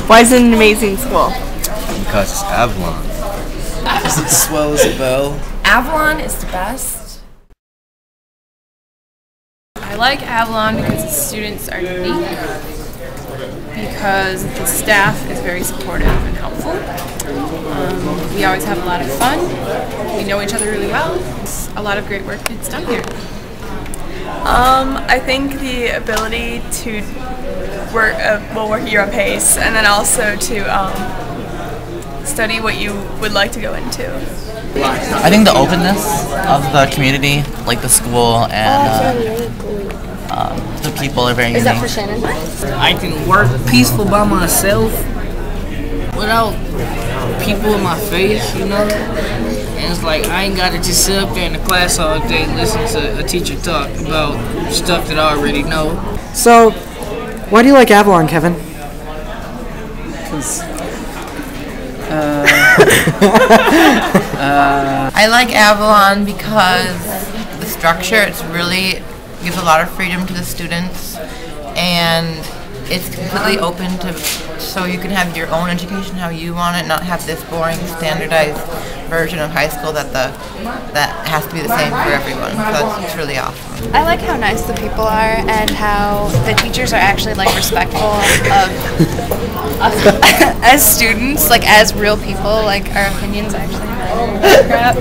Why is it an amazing school? Because it's Avalon. Because it's swell as a bell. Avalon is the best. I like Avalon because the students are unique, because the staff is very supportive and helpful. We always have a lot of fun. We know each other really well. A lot of great work gets done here. I think the ability to work at your own pace, and then also to study what you would like to go into. I think the openness of the community, like the school, and the people are very unique. Is that for Shannon? I can work peaceful by myself without people in my face, you know? And it's like I ain't gotta just sit up there in the class all day and listen to a teacher talk about stuff that I already know. So, why do you like Avalon, Kevin? I like Avalon because the structure, it's really gives a lot of freedom to the students, and it's completely open to, so you can have your own education how you want it, not have this boring standardized version of high school that has to be the same for everyone. So it's really awesome. I like how nice the people are and how the teachers are actually like respectful of as students, like as real people. Like our opinions actually matter. Crap.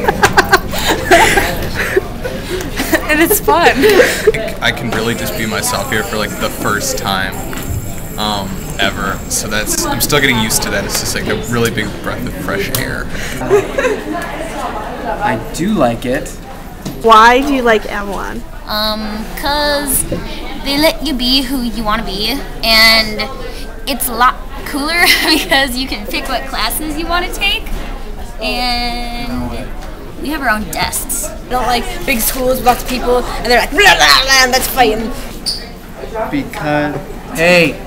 And it's fun. I can really just be myself here for like the first time ever. So I'm still getting used to that. It's just like a really big breath of fresh air. I do like it. Why do you like Avalon? 'Cause they let you be who you want to be, and it's a lot cooler because you can pick what classes you want to take, and we have our own desks. I don't like big schools with lots of people, and they're like, blah, blah, blah, and that's fighting. Because, hey,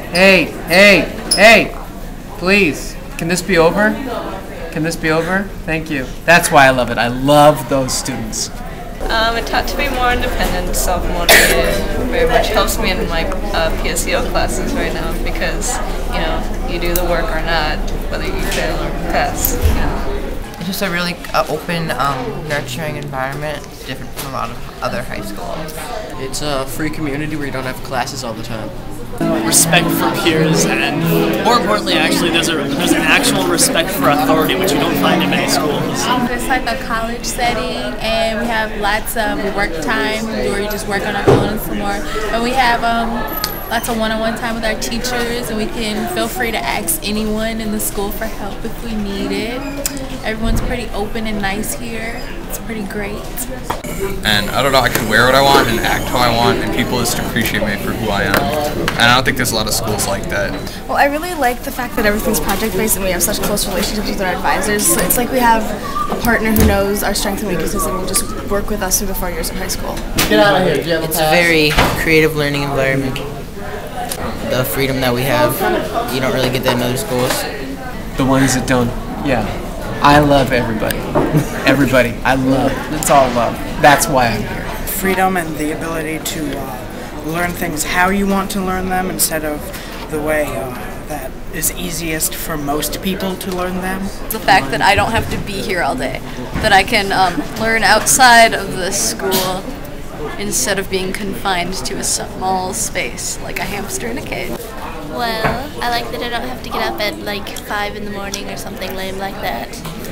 please, can this be over? Can this be over? Thank you. That's why I love it. I love those students. It taught to be more independent, self-motivated. Very much helps me in my PSEO classes right now because, you know, you do the work or not, whether you fail or pass. You know. It's just a really open, nurturing environment. It's different from a lot of other high schools. It's a free community where you don't have classes all the time. Respect for peers, and more importantly, actually, there's an actual respect for authority, which you don't find in many schools. It's like a college setting, and we have lots of work time where you just work on our own some more. And we have lots of one-on-one time with our teachers, and we can feel free to ask anyone in the school for help if we need it. Everyone's pretty open and nice here. It's pretty great. And I don't know, I can wear what I want and act how I want, and people just appreciate me for who I am. And I don't think there's a lot of schools like that. Well, I really like the fact that everything's project-based and we have such close relationships with our advisors. So it's like we have a partner who knows our strengths and weaknesses and will just work with us through the 4 years of high school. Get out of here, Jim. It's a very creative learning environment. The freedom that we have, you don't really get that in other schools. The ones that don't, yeah. I love everybody. Everybody. I love. It's all love. That's why I'm here. Freedom and the ability to learn things how you want to learn them instead of the way that is easiest for most people to learn them. The fact that I don't have to be here all day, that I can learn outside of the school instead of being confined to a small space like a hamster in a cage. Well, I like that I don't have to get up at like 5 in the morning or something lame like that.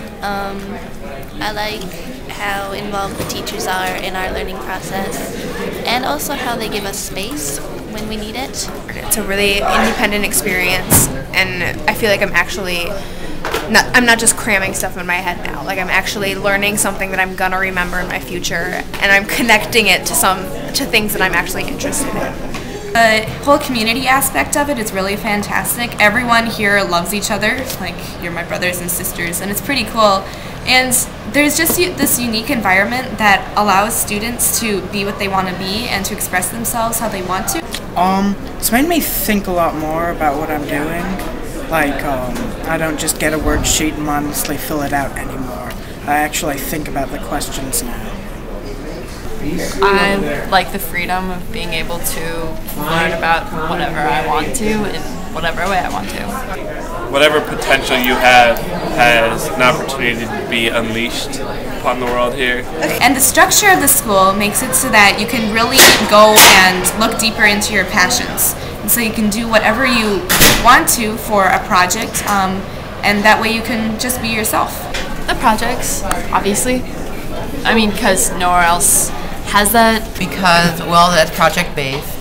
I like how involved the teachers are in our learning process, and also how they give us space when we need it. It's a really independent experience, and I feel like I'm not just cramming stuff in my head now. Like I'm actually learning something that I'm gonna remember in my future, and I'm connecting it to things that I'm actually interested in. The whole community aspect of it is really fantastic. Everyone here loves each other, like you're my brothers and sisters, and it's pretty cool. And there's just this unique environment that allows students to be what they want to be and to express themselves how they want to. It's made me think a lot more about what I'm doing. Like, I don't just get a worksheet and mindlessly fill it out anymore. I actually think about the questions now. I like the freedom of being able to learn about whatever I want to and whatever way I want to. Whatever potential you have has an opportunity to be unleashed upon the world here. And the structure of the school makes it so that you can really go and look deeper into your passions. And so you can do whatever you want to for a project, and that way you can just be yourself. The projects, obviously. I mean, because nowhere else has that. Because, well, that's project-based.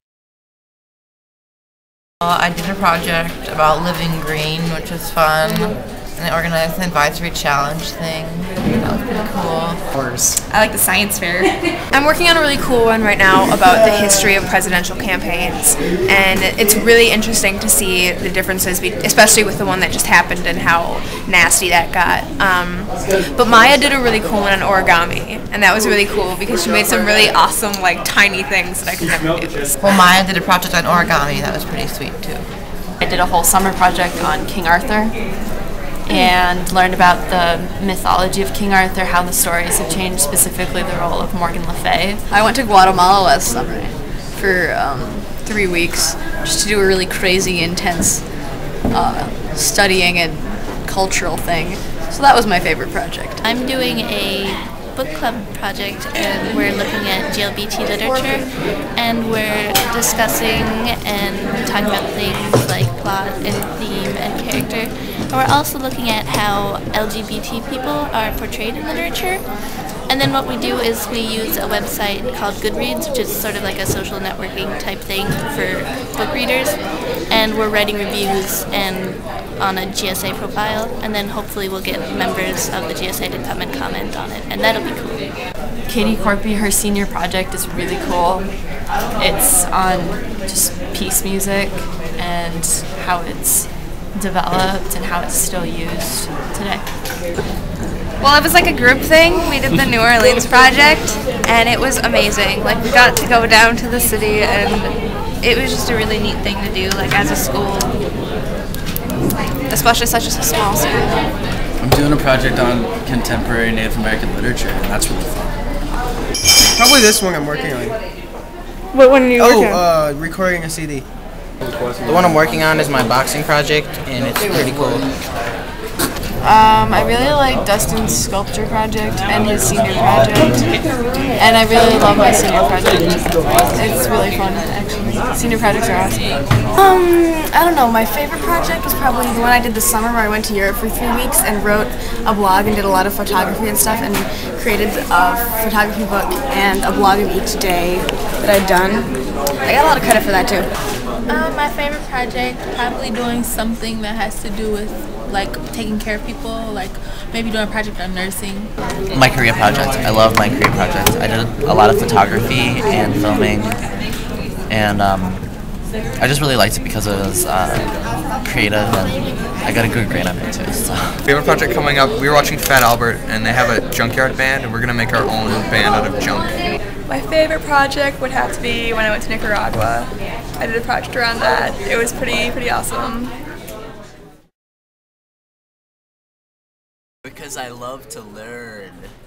I did a project about living green, which was fun. And I organized an advisory challenge thing. That was pretty cool. I like the science fair. I'm working on a really cool one right now about the history of presidential campaigns, and it's really interesting to see the differences, especially with the one that just happened and how nasty that got. But Maya did a really cool one on origami, and that was really cool because she made some really awesome, like, tiny things that I could never do. Well, Maya did a project on origami. That was pretty sweet, too. I did a whole summer project on King Arthur and learned about the mythology of King Arthur, how the stories have changed, specifically the role of Morgan Le Fay. I went to Guatemala last summer for 3 weeks just to do a really crazy, intense studying and cultural thing. So that was my favorite project. I'm doing a book club project, and we're looking at GLBT literature, and we're discussing and talking about things like plot and theme and character. And we're also looking at how LGBT people are portrayed in literature. And then what we do is we use a website called Goodreads, which is sort of like a social networking type thing for book readers. And we're writing reviews and on a GSA profile, and then hopefully we'll get members of the GSA to come and comment on it, and that'll be cool. Katie Corpy, her senior project is really cool. It's on just peace music and how it's developed and how it's still used today. Well, it was like a group thing. We did the New Orleans project, and it was amazing. Like, we got to go down to the city, and it was just a really neat thing to do, like, as a school, especially such a small school. I'm doing a project on contemporary Native American literature, and that's really fun. Probably this one I'm working on. What one are you working on? Recording a CD. The one I'm working on is my boxing project, and it's pretty cool. I really like Dustin's sculpture project and his senior project, and I really love my senior project. It's really fun, actually. Senior projects are awesome. I don't know, my favorite project was probably the one I did this summer where I went to Europe for 3 weeks and wrote a blog and did a lot of photography and stuff, and created a photography book and a blog of each day that I'd done. I got a lot of credit for that too. My favorite project, probably doing something that has to do with like taking care of people, like maybe doing a project on nursing. My career project. I love my career project. I did a lot of photography and filming, and I just really liked it because it was creative, and I got a good grade on it too. So. We have a project coming up. We were watching Fat Albert, and they have a junkyard band, and we're going to make our own band out of junk. My favorite project would have to be when I went to Nicaragua. I did a project around that. It was pretty awesome. Because I love to learn.